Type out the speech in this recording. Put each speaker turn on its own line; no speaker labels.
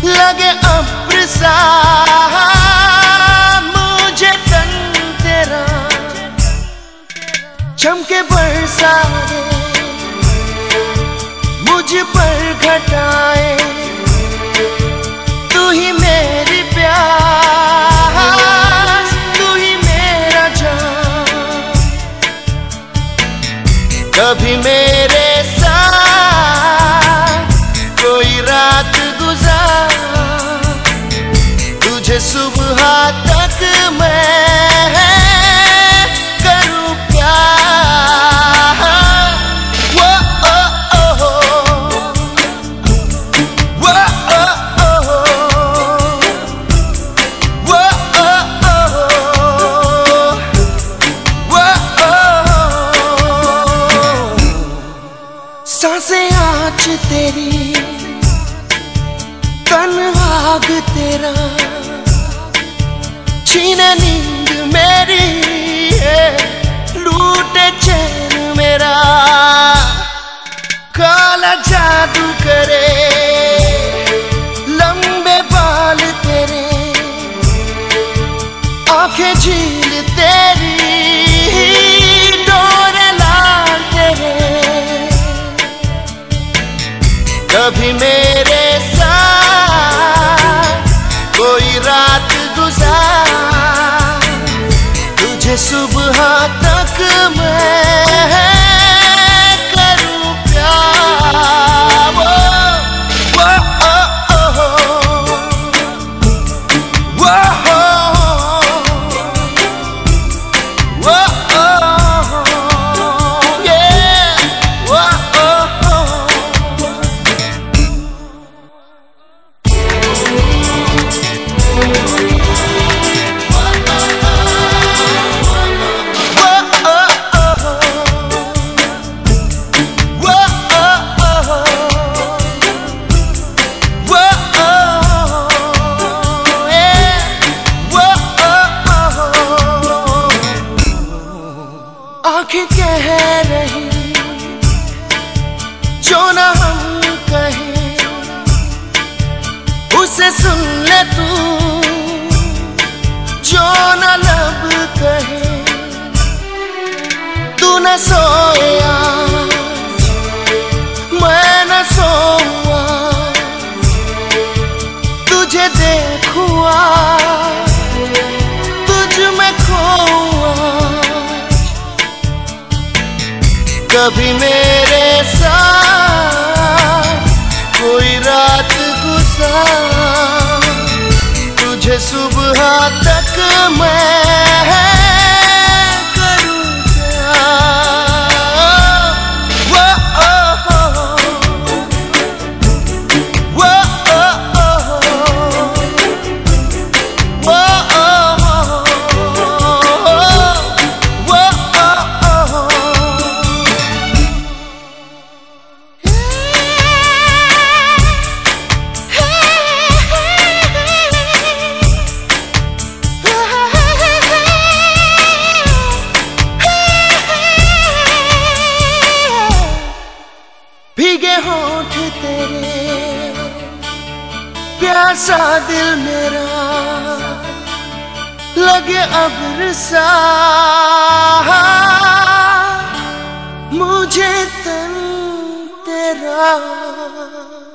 लगे अब्र सा मुझे तन तेरा, चमके बरसा दे मुझ पर घटाए, तू ही मेरी प्यास, तू ही मेरा जान। कभी मेरे साथ कोई रात गुजार, तुझे सुबह तक मैं करूं प्यार। वो ओ ओ हो, वो ओ ओ हो, वो ओ ओ हो, वो ओ हो। सांसें आँच तेरी, तन आग तेरा, छीने नींद मेरी है, लूटे चैन मेरा। काला जादू करे लंबे बाल तेरे, आंखें झील तेरी, डोरे लाल तेरे। कभी मेरे साथ कोई रात गुजार, तुझे सुबह तक मैं करूं प्यार। वो ओ ओ हो, वो हो, वो ओ हो, yeah, वो ओ हो। आँखें कह रही जो न हम कहें, उसे सुन ले तू जो न लब कहे। तू न सोया मैं न सोऊं, तुझे देखूं तुझ में खोऊं। कभी मेरे साथ कोई रात गुजार, तुझे सुबह तक मैं करूं प्यार। वो ओ हो, वो ओ हो, वो ओ हो, वो ओ हो। भीगे होंठ तेरे, प्यासा दिल मेरा, लगे अब्र सा मुझे तन तेरा।